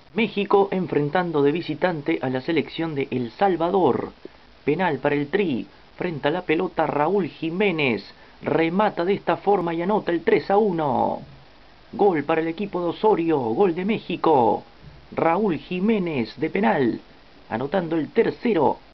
México enfrentando de visitante a la selección de El Salvador. Penal para el Tri. Frente a la pelota Raúl Jiménez. Remata de esta forma y anota el 3-1. Gol para el equipo de Osorio. Gol de México. Raúl Jiménez de penal. Anotando el tercero